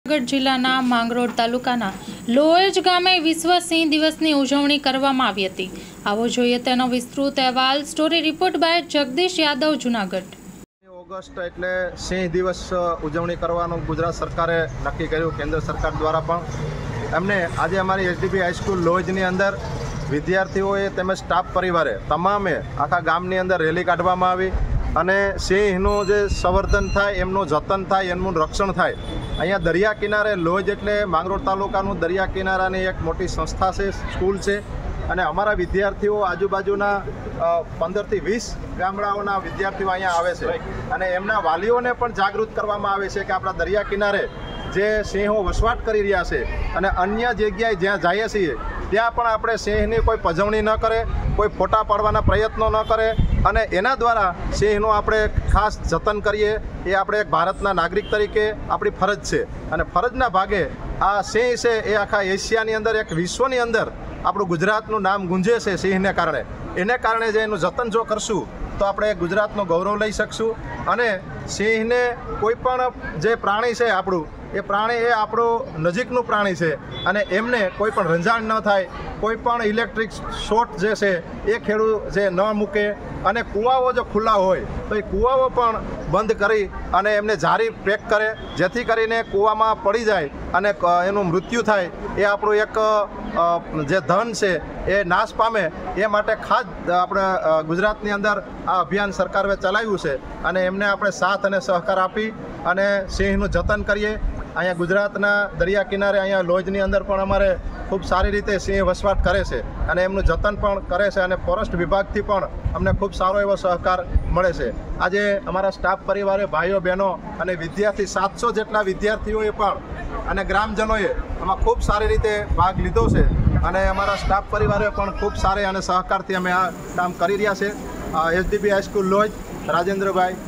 જૂનાગઢ જિલ્લાના માંગરોળ તાલુકાના લોહેજ ગામે વિશ્વ સિંહ દિવસની ઉજવણી કરવામાં આવી હતી। આવો જોઈએ તેનો વિસ્તૃત અહેવાલ। Story report by Jagdish Yadav, Junagadh. August એટલે સિંહ દિવસ ઉજવણી કરવાનું ગુજરાત સરકારે નક્કી કર્યું। કેન્દ્ર સરકાર દ્વારા પણ એમને આજે અમારી એસડીપી હાઈસ્કૂલ લોહેજની અંદર વિદ્યાર્થીઓએ તેમજ સ્ટાફ પરિવારે તમામે આખા ગામની અંદર રેલી કાઢવામાં આવી અને સિંહનું જે સંવર્ધન થાય, એમનું જતન થાય, એમનું રક્ષણ થાય। અહીંયા દરિયા કિનારે લોહેજ એટલે માંગરોળ તાલુકાનું દરિયા કિનારાની એક મોટી સંસ્થા છે, સ્કૂલ છે અને અમારા વિદ્યાર્થીઓ આજુબાજુના 15 થી 20 ગામડાઓના વિદ્યાર્થીઓ અહીંયા આવે છે અને એમના વાલીઓને પણ જાગૃત કરવામાં આવે છે કે આપણા દરિયા કિનારે જે સિંહો વસવાટ કરી રહ્યા છે અને અન્ય જગ્યાએ જ્યાં જઈએ છીએ ત્યાં પણ આપણે સિંહની કોઈ પજવણી ન કરે, કોઈ ફોટા પાડવાના પ્રયત્નો ન કરે અને એના દ્વારા સિંહનું આપણે ખાસ જતન કરીએ। એ આપણે એક ભારતના નાગરિક તરીકે આપણી ફરજ છે અને ફરજના ભાગે આ સિંહ છે એ આખા એશિયાની અંદર, એક વિશ્વની અંદર આપણું ગુજરાતનું નામ ગુંજે છે સિંહને કારણે। એને કારણે જે એનું જતન જો કરશું તો આપણે ગુજરાતનું ગૌરવ લઈ શકશું અને સિંહને કોઈ પણ જે પ્રાણી છે આપણું, એ પ્રાણી એ આપણું નજીકનું પ્રાણી છે અને એમને કોઈ પણ રંજાણ ન થાય, કોઈ પણ ઇલેક્ટ્રિક શોર્ટ જે છે એ ખેડૂત જે ન મૂકે અને કૂવાઓ જો ખુલ્લા હોય તો એ કૂવાઓ પણ બંધ કરી અને એમને જારી પેક કરે, જેથી કરીને કૂવામાં પડી જાય અને એનું મૃત્યુ થાય। એ આપણું એક જે ધન છે એ નાશ પામે, એ માટે ખાસ આપણે ગુજરાતની અંદર આ અભિયાન સરકારે ચલાવ્યું છે અને એમને આપણે સાથ અને સહકાર આપી અને સિંહનું જતન કરીએ। અહીંયા ગુજરાતના દરિયા કિનારે અહીંયા લોજની અંદર પણ અમારે ખૂબ સારી રીતે સિંહ વસવાટ કરે છે અને એમનું જતન પણ કરે છે અને ફોરેસ્ટ વિભાગથી પણ અમને ખૂબ સારો એવો સહકાર મળે છે। આજે અમારા સ્ટાફ પરિવારે, ભાઈઓ બહેનો અને વિદ્યાર્થી 700 જેટલા વિદ્યાર્થીઓએ પણ અને ગ્રામજનોએ આમાં ખૂબ સારી રીતે ભાગ લીધો છે અને અમારા સ્ટાફ પરિવારે પણ ખૂબ સારી અને સહકારથી અમે આ કામ કરી રહ્યા છે। SDP high school lodge, Rajendrabhai,